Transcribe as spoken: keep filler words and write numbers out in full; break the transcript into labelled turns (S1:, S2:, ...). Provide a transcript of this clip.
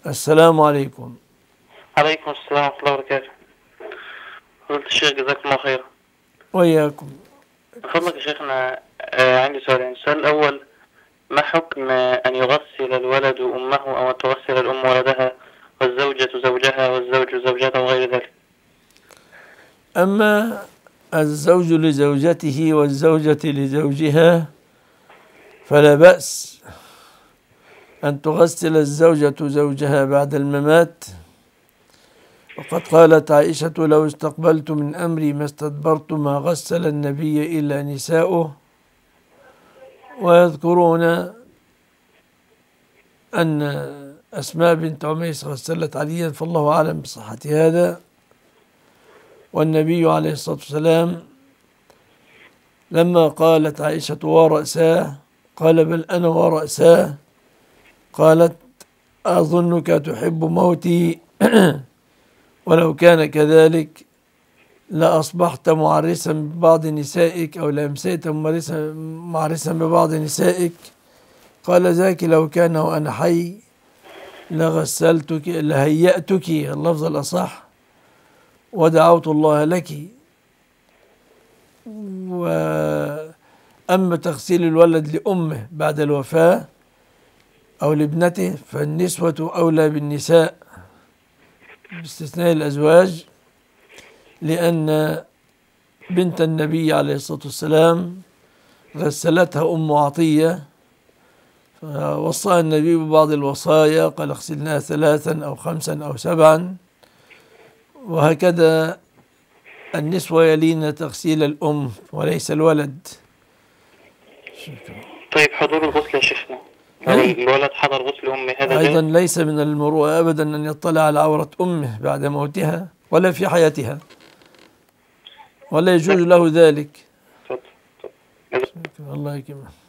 S1: السلام عليكم.
S2: عليكم السلام ورحمة الله وبركاته. فضيلة الشيخ جزاكم الله خيرا.
S1: وإياكم.
S2: من فضلك يا شيخنا، آه عندي سؤالين. السؤال الأول: ما حكم أن يغسل الولد أمه أو أن تغسل الأم ولدها والزوجة زوجها والزوج زوجته وغير ذلك؟
S1: أما الزوج لزوجته والزوجة لزوجها فلا بأس أن تغسل الزوجة زوجها بعد الممات، وقد قالت عائشة: لو استقبلت من أمري ما استدبرت ما غسل النبي إلا نساؤه. ويذكرون أن أسماء بنت عميس غسلت عليا، فالله أعلم بصحة هذا. والنبي عليه الصلاة والسلام لما قالت عائشة ورأساه قال: بل أنا ورأساه. قالت: أظنك تحب موتي ولو كان كذلك لأصبحت معرسا ببعض نسائك أو لأمسيت معرسا ببعض نسائك. قال: ذاك لو كان وأنا حي لغسلتك لهيأتك، اللفظ الأصح، ودعوت الله لك. وأما تغسيل الولد لأمه بعد الوفاة أو لابنته فالنسوة أولى بالنساء باستثناء الأزواج، لأن بنت النبي عليه الصلاة والسلام غسلتها أم عطية، فوصاها النبي ببعض الوصايا، قال: اغسلناها ثلاثا أو خمسا أو سبعا. وهكذا النسوة يلين تغسيل الأم وليس الولد.
S2: شكرا. طيب حضور الغسل يا شيخنا، لو الولد حضر غسل أمه هذا
S1: أيضا
S2: جائز؟
S1: ليس من المروءة أبدا أن يطلع على عورة أمه بعد موتها ولا في حياتها، ولا يجوز له ذلك.
S2: طب. طب.
S1: الله يكرمك.